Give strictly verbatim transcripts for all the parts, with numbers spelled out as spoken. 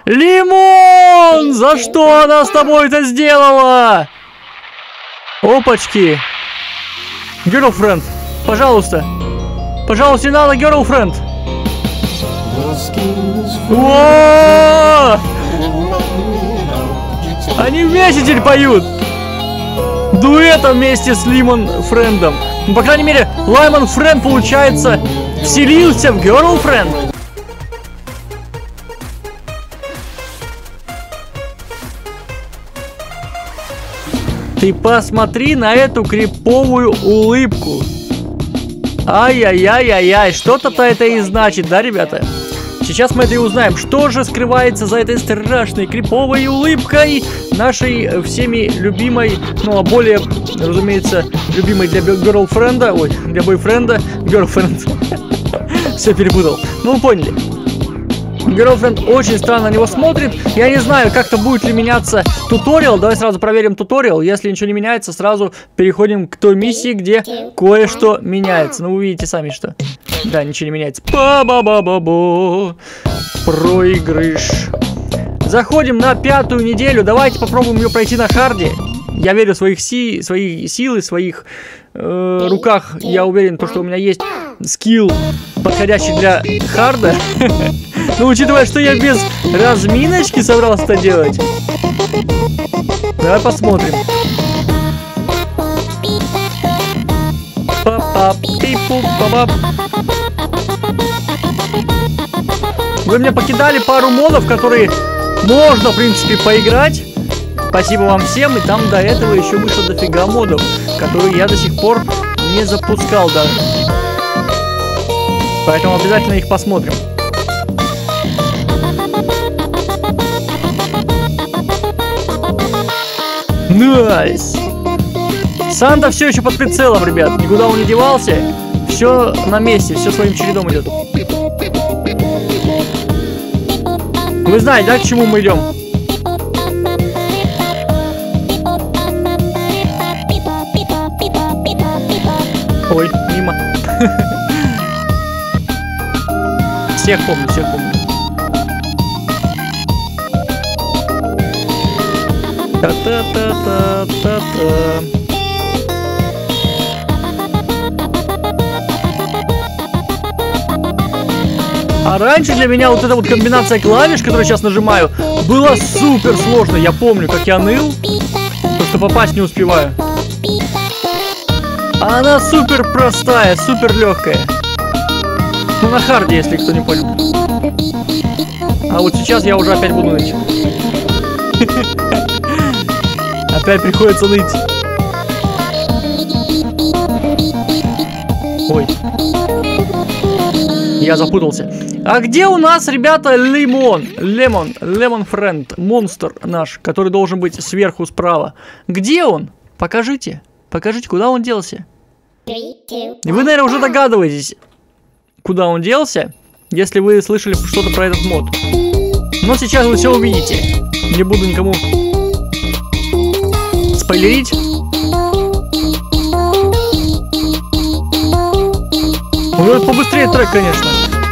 Лимон! За что она с тобой это сделала? Опачки. Girlfriend, пожалуйста. Пожалуйста, не надо, girlfriend. О! Они вместе теперь поют. Дуэтом вместе с Лимон Френдом. Ну, по крайней мере, Лаймон Френд, получается, вселился в girlfriend. Ты посмотри на эту криповую улыбку. Ай-яй-яй-яй-яй, что-то-то это и значит, да, ребята? Сейчас мы это и узнаем, что же скрывается за этой страшной криповой улыбкой нашей всеми любимой, ну, а более, разумеется, любимой для герлфренда, ой, для бойфренда, герлфренд. Все перепутал. Ну, вы поняли. Girlfriend очень странно на него смотрит. Я не знаю, как-то будет ли меняться туториал. Давай сразу проверим туториал. Если ничего не меняется, сразу переходим к той миссии, где кое-что меняется. Ну, вы видите сами, что... Да, ничего не меняется. Ба-ба-ба-ба-ба. Проигрыш. Заходим на пятую неделю. Давайте попробуем ее пройти на харде. Я верю в своих си... свои силы, в своих э, руках. Я уверен, то, что у меня есть скилл, подходящий для харда. Ну, учитывая, что я без разминочки собрался это делать. Давай посмотрим. Вы мне покидали пару модов, которые можно, в принципе, поиграть. Спасибо вам всем. И там до этого еще вышло дофига модов, которые я до сих пор не запускал даже. Поэтому обязательно их посмотрим. Найс! Санта все еще под прицелом, ребят. Никуда он не девался. Все на месте, все своим чередом идет. Вы знаете, да, к чему мы идем? Ой, мимо. Всех помню, всех помню. Та-та-та-та-та-та. А раньше для меня вот эта вот комбинация клавиш, которую сейчас нажимаю, была супер сложной. Я помню, как я ныл, потому что попасть не успеваю. А она супер простая, супер легкая. Ну, на харде, если кто не понял. А вот сейчас я уже опять буду ныть. Опять приходится ныть. Ой. Я запутался. А где у нас, ребята, Лимон? Лемон, Лемон Френд, монстр наш, который должен быть сверху справа. Где он? Покажите. Покажите, куда он делся. И вы, наверное, уже догадываетесь, куда он делся, если вы слышали что-то про этот мод. Но сейчас вы все увидите. Не буду никому спойлерить. Ну, это побыстрее трек, конечно.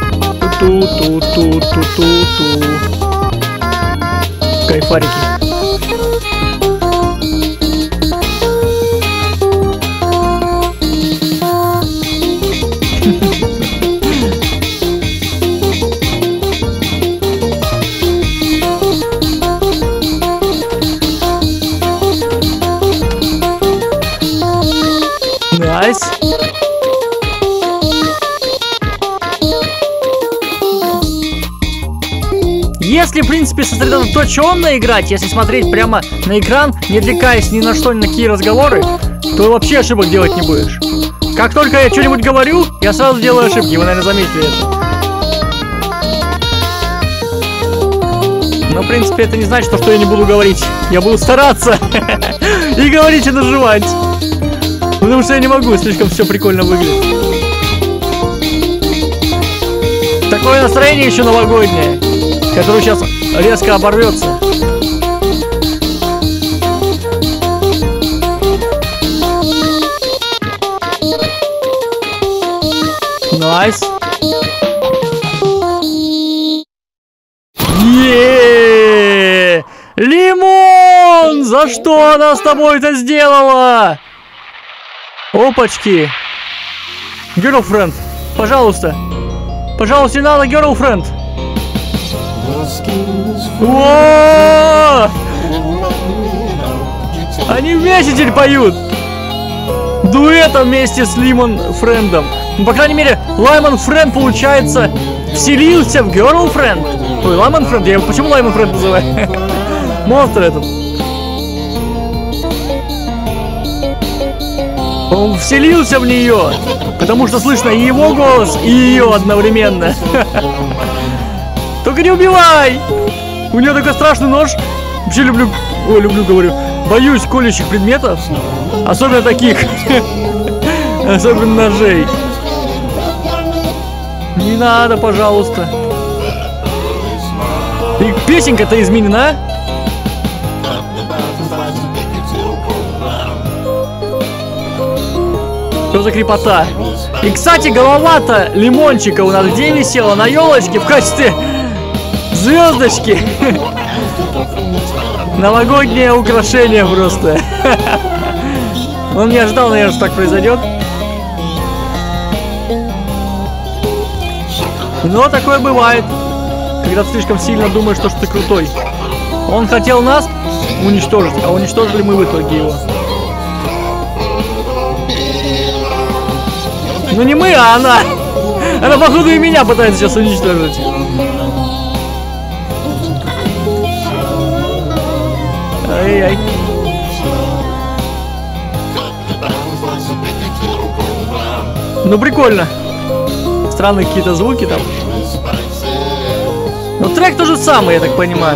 Ту-ту-ту-ту-ту-ту-ту. Кайфарики. Найс. Если, в принципе, сосредоточенно играть, если смотреть прямо на экран, не отвлекаясь ни на что, ни на какие разговоры, то вообще ошибок делать не будешь. Как только я что-нибудь говорю, я сразу делаю ошибки. Вы, наверное, заметили это. Но, в принципе, это не значит, что я не буду говорить. Я буду стараться и говорить, и нажимать. Потому что я не могу, слишком все прикольно выглядит. Такое настроение еще новогоднее, которое сейчас резко оборвется. Найс. Еее! Лимон! За что она с тобой это сделала? Опачки. Girlfriend, пожалуйста. Пожалуйста, не надо, girlfriend. О! Они вместе теперь поют. Дуэтом вместе с Лимон Френдом. Ну, по крайней мере, Лаймон Френд, получается, вселился в girlfriend. Ой, Лаймон Френд, я его почему Лаймон Френд называю? Монстр этот. Он вселился в нее, потому что слышно и его голос, и ее одновременно. Только не убивай! У нее такой страшный нож. Вообще люблю, ой, люблю, говорю, боюсь колющих предметов. Особенно таких. Особенно ножей. Не надо, пожалуйста. И песенка-то изменена. Что за крепота? И, кстати, голова-то лимончика у нас где висела? На елочке в качестве звездочки. Новогоднее украшение просто. Он не ожидал, наверное, что так произойдет. Но такое бывает, когда ты слишком сильно думаешь, что, что ты крутой. Он хотел нас уничтожить, а уничтожили мы в итоге его. Ну не мы, а она. Она, походу, и меня пытается сейчас уничтожить. Ай-яй. Ну прикольно. Странные какие-то звуки там. Но трек тот же самый, я так понимаю.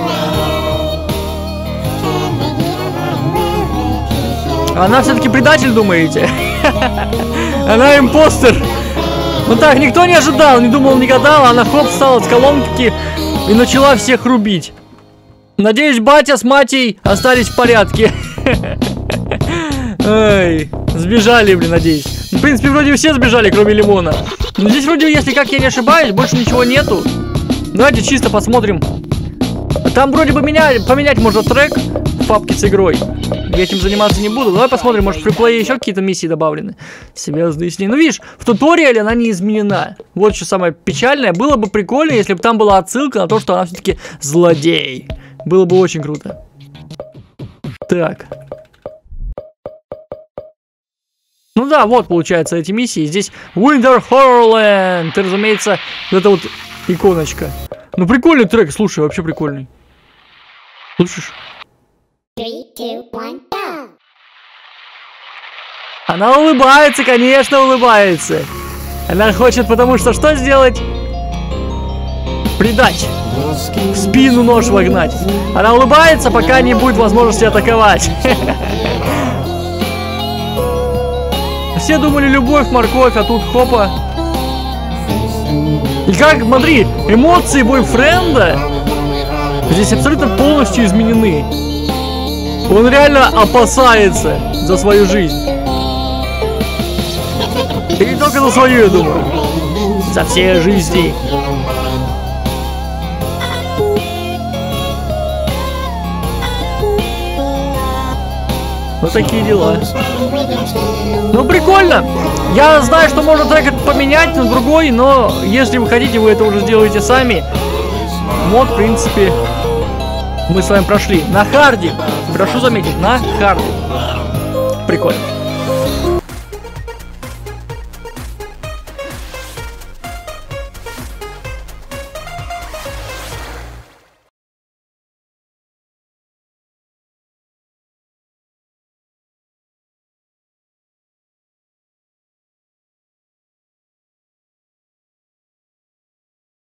Она все-таки предатель, думаете? Она импостер. Ну так, никто не ожидал, не думал, не гадал. Она хоп, встала с колонки и начала всех рубить. Надеюсь, батя с матей остались в порядке. Ой, сбежали, блин, надеюсь. В принципе, вроде все сбежали, кроме Лимона. Но здесь вроде, если как я не ошибаюсь, больше ничего нету. Давайте чисто посмотрим. Там вроде бы меня, поменять можно трек в папке с игрой. Я этим заниматься не буду. Давай посмотрим, может в фриплее еще какие-то миссии добавлены. Связанные с ней. Ну видишь, в туториале она не изменена. Вот что самое печальное. Было бы прикольно, если бы там была отсылка на то, что она все-таки злодей. Было бы очень круто. Так. Ну да, вот получается эти миссии. Здесь Winter Horrorland. И, разумеется, вот эта вот иконочка. Ну прикольный трек, слушай, вообще прикольный. Слышишь? Three, two, one, go! Она улыбается, конечно, улыбается. Она хочет, потому что что сделать? Предать. В спину нож вогнать. Она улыбается, пока не будет возможности атаковать. Все думали любовь, морковь, а тут хопа. И как, смотри, эмоции бойфренда здесь абсолютно полностью изменены. Он реально опасается за свою жизнь. И не только за свою, я думаю. За все жизни. Вот такие дела. Ну прикольно. Я знаю, что можно трек поменять на другой, но если вы хотите, вы это уже сделаете сами. Мод, в принципе, мы с вами прошли. На харде. Прошу заметить, на харде. Прикольно.